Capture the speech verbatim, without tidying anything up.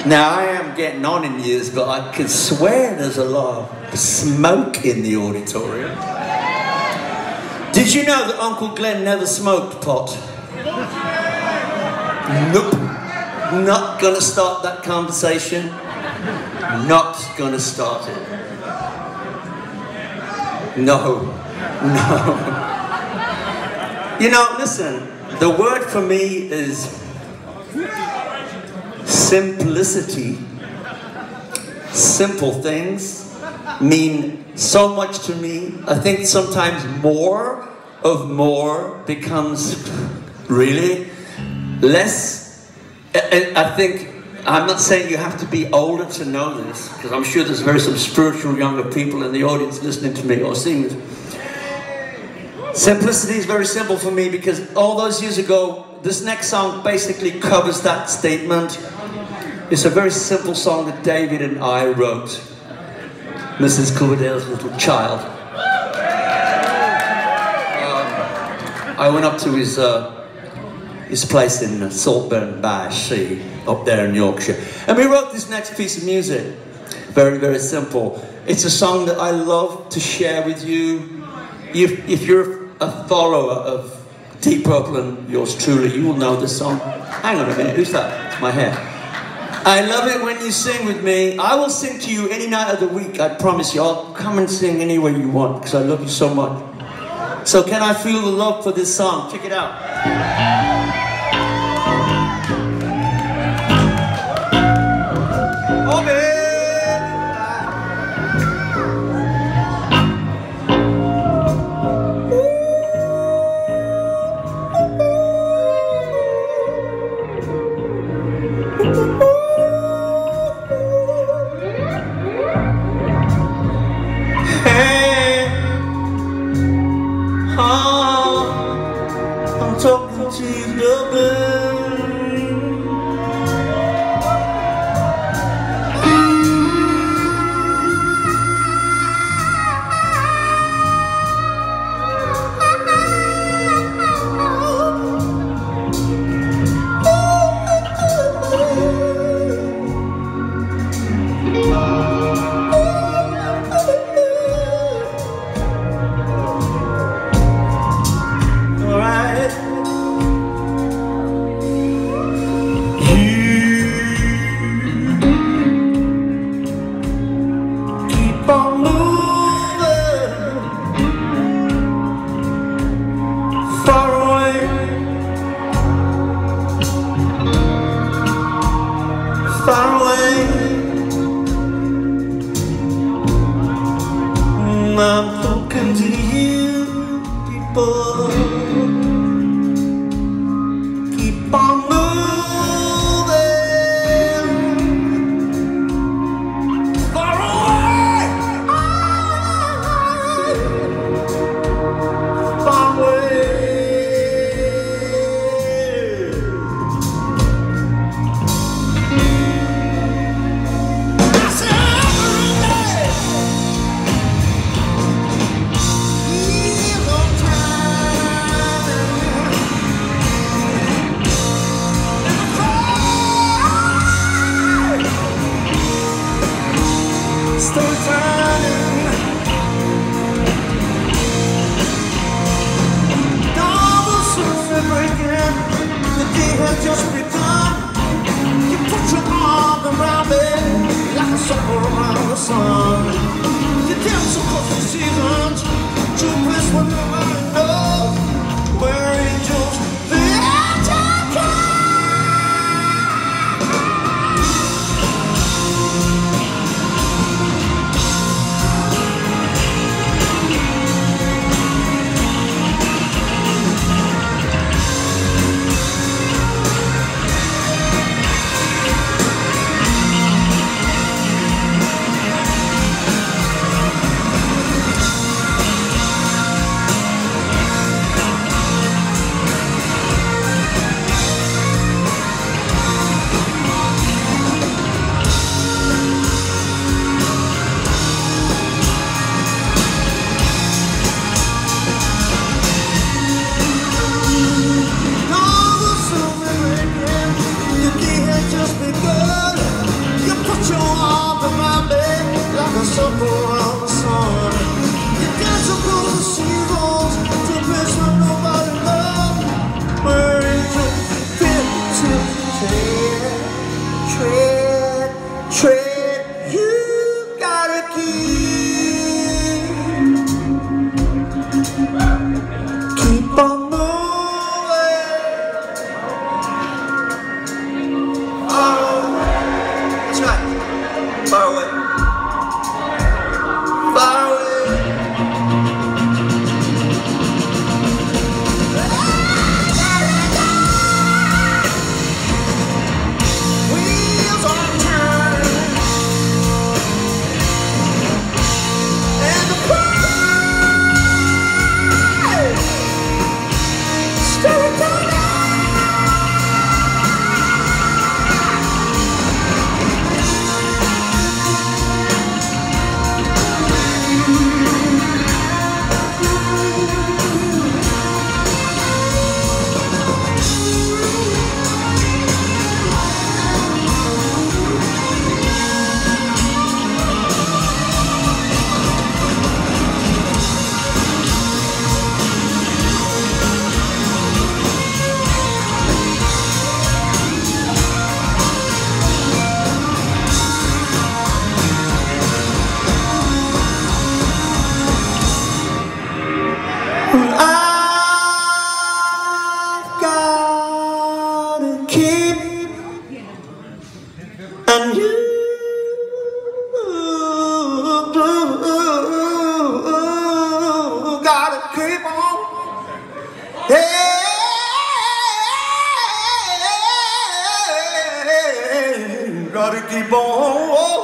Now, I am getting on in years, but I can swear there's a lot of smoke in the auditorium. Did you know that Uncle Glenn never smoked pot? Nope. Not gonna start that conversation. Not gonna start it. No. No. You know, listen, the word for me is simplicity. Simple things mean so much to me. I think sometimes more of more becomes really less. I think, I'm not saying you have to be older to know this, because I'm sure there's very some spiritual younger people in the audience listening to me or seeing this. Simplicity is very simple for me, because all those years ago, this next song basically covers that statement. It's a very simple song that David and I wrote. Missus Coverdale's little child. Um, I went up to his uh, his place in Saltburn by Sea, up there in Yorkshire. And we wrote this next piece of music. Very, very simple. It's a song that I love to share with you. If, if you're a follower of Deep Purple and yours truly, you will know this song. Hang on a minute, who's that? It's my hair. I love it when you sing with me. I will sing to you any night of the week, I promise you. I'll come and sing anywhere you want, because I love you so much. So can I feel the love for this song? Check it out. Oh, baby. Hey, oh, I'm talking to you, Dublin. Far away, I'm talking to you, people. Keep on moving. Far away, far away. Just begun. You put your arm around me like a sucker around the sun. You dance so close to seasons to a place where nobody knows, where angels the angel come. Just be good. your arm around me like a circle of the sun. You dance across the seasons to a place where nobody loves. Where is your fit to tread, tread, tread? You gotta keep, keep on moving. Oh, that's right. Far away. Far away. Wheels on turn, and the prize still coming. I've gotta keep, and you gotta keep on. Hey, gotta keep on.